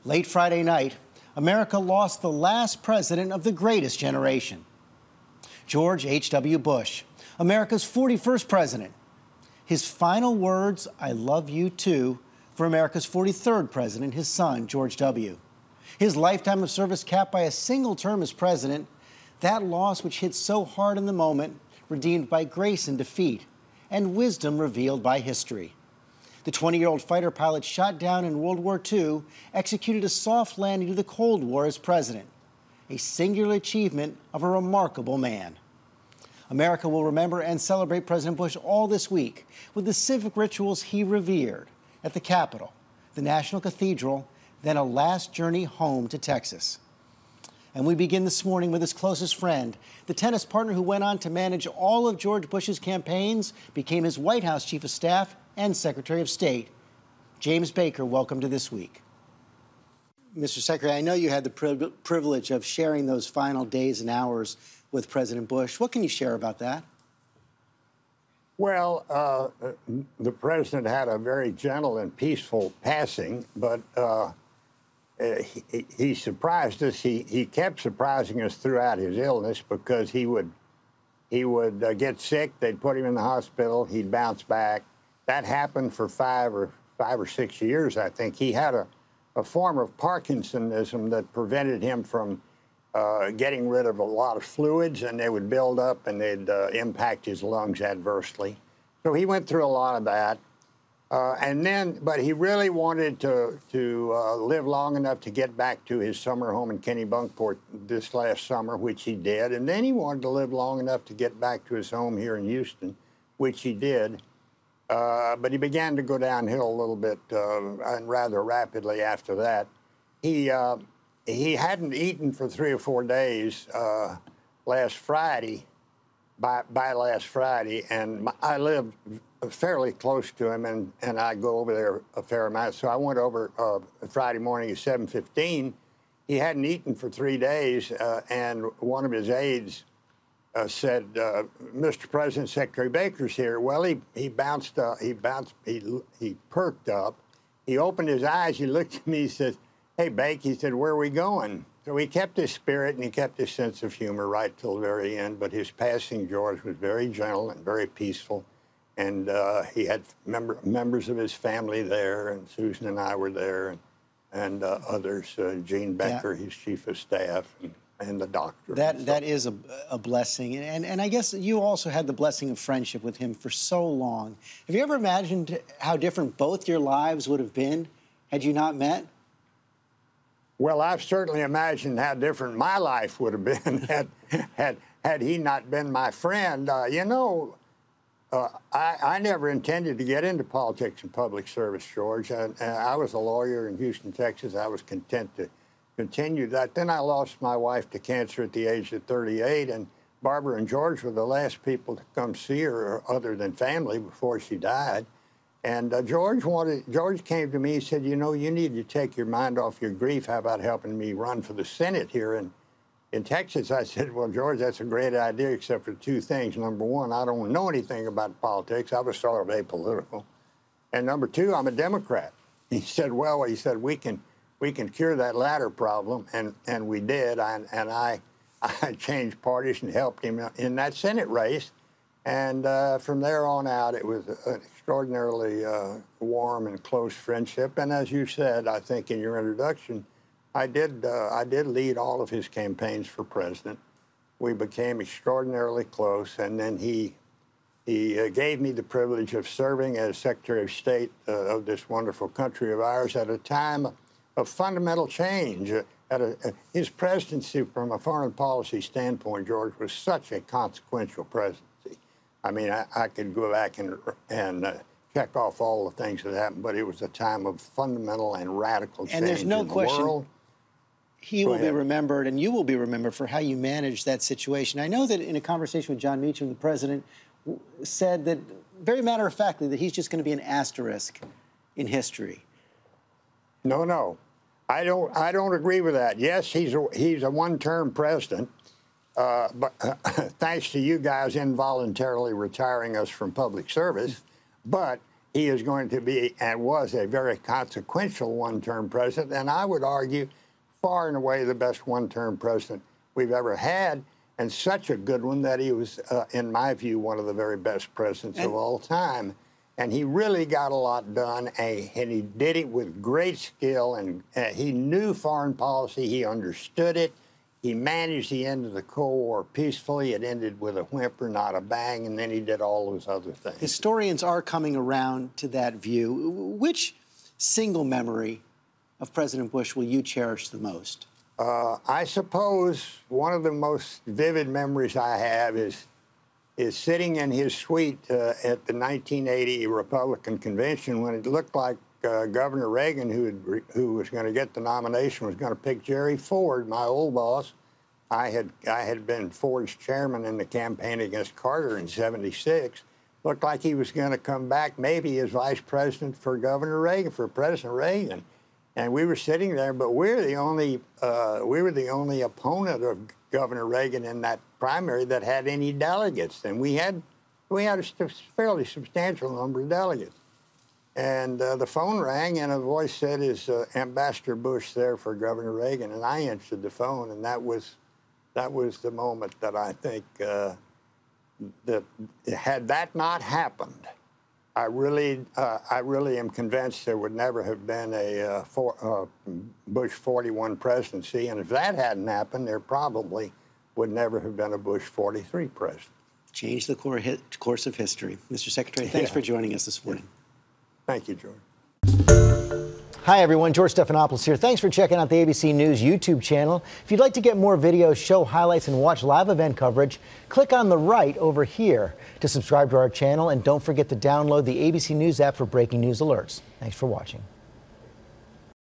Late Friday night, America lost the last president of the greatest generation. George H.W. Bush, America's 41st president. His final words, "I love you too," for America's 43rd president, his son, George W. His lifetime of service capped by a single term as president, that loss which hit so hard in the moment, redeemed by grace in defeat, and wisdom revealed by history. The 20-year-old fighter pilot shot down in World War II executed a soft landing to the Cold War as president, a singular achievement of a remarkable man. America will remember and celebrate President Bush all this week with the civic rituals he revered at the Capitol, the National Cathedral, then a last journey home to Texas. And we begin this morning with his closest friend, the tennis partner who went on to manage all of George Bush's campaigns, became his White House Chief of Staff and Secretary of State. James Baker, welcome to This Week. Mr. Secretary, I know you had the privilege of sharing those final days and hours with President Bush. What can you share about that? Well, the president had a very gentle and peaceful passing, but he surprised us. He kept surprising us throughout his illness because he would get sick. They'd put him in the hospital. He'd bounce back. That happened for five or 6 years, I think. He had a form of Parkinsonism that prevented him from getting rid of a lot of fluids, and they would build up and they'd impact his lungs adversely. So he went through a lot of that. But he really wanted to live long enough to get back to his summer home in Kennebunkport this last summer, which he did. And then he wanted to live long enough to get back to his home here in Houston, which he did. But he began to go downhill a little bit and rather rapidly after that. He hadn't eaten for 3 or 4 days last Friday, by last Friday, and I live fairly close to him, and I go over there a fair amount. So I went over Friday morning at 7:15. He hadn't eaten for 3 days, and one of his aides said, "Mr. President, Secretary Baker's here." Well, he perked up. He opened his eyes. He looked at me. He said, "Hey, Bake," he said, "where are we going?" So he kept his spirit and he kept his sense of humor right till the very end. But his passing, George, was very gentle and very peaceful. And he had members of his family there, and Susan and I were there, and others, Gene Becker, his chief of staff, and the doctor. That is a blessing. And I guess you also had the blessing of friendship with him for so long. Have you ever imagined how different both your lives would have been had you not met? Well, I've certainly imagined how different my life would have been had he not been my friend. I never intended to get into politics and public service, George. I was a lawyer in Houston, Texas. I was content to continue that. Then I lost my wife to cancer at the age of 38, and Barbara and George were the last people to come see her other than family before she died. And George came to me and said, "You know, you need to take your mind off your grief. How about helping me run for the Senate here in Texas?" I said, "Well, George, that's a great idea, except for 2 things. Number 1, I don't know anything about politics. I was sort of apolitical. And number 2, I'm a Democrat." He said, "Well," he said, we can cure that latter problem," and we did. And I changed parties and helped him in that Senate race. And from there on out, it was an extraordinarily warm and close friendship. And as you said, I think in your introduction, I did lead all of his campaigns for president. We became extraordinarily close, and then he gave me the privilege of serving as Secretary of State of this wonderful country of ours at a time of fundamental change. His presidency, from a foreign policy standpoint, George, was such a consequential presidency. I mean, I could go back and check off all the things that happened, but it was a time of fundamental and radical change. And there's no question. World. He will be remembered, and you will be remembered for how you managed that situation. I know that in a conversation with John Meacham, the president said that, very matter-of-factly, that he's just going to be an asterisk in history. No, I don't agree with that. Yes, he's a one-term president, but thanks to you guys involuntarily retiring us from public service. But he is going to be and was a very consequential one-term president, and I would argue far and away the best one-term president we've ever had, and such a good one that he was, in my view, one of the very best presidents of all time. And he really got a lot done, and he did it with great skill, and he knew foreign policy, he understood it. He managed the end of the Cold War peacefully. It ended with a whimper, not a bang, and then he did all those other things. Historians are coming around to that view. Which single memory of President Bush will you cherish the most? I suppose one of the most vivid memories I have is sitting in his suite at the 1980 Republican convention when it looked like Governor Reagan, who was going to get the nomination, was going to pick Jerry Ford, my old boss. I had been Ford's chairman in the campaign against Carter in '76. Looked like he was going to come back maybe as vice president for Governor Reagan, for President Reagan. And we were sitting there, but we were the only opponent of Governor Reagan in that primary that had any delegates, and we had a fairly substantial number of delegates. And the phone rang, and a voice said, "Is Ambassador Bush there for Governor Reagan?" And I answered the phone, and that was the moment that I think that had that not happened, I really am convinced there would never have been a Bush 41 presidency, and if that hadn't happened, there probably would never have been a Bush 43 president. Change the course of history. Mr. Secretary, thanks for joining us this morning. Thank you, George. Hi, everyone. George Stephanopoulos here. Thanks for checking out the ABC News YouTube channel. If you'd like to get more videos, show highlights, and watch live event coverage, click on the right over here to subscribe to our channel. And don't forget to download the ABC News app for breaking news alerts. Thanks for watching.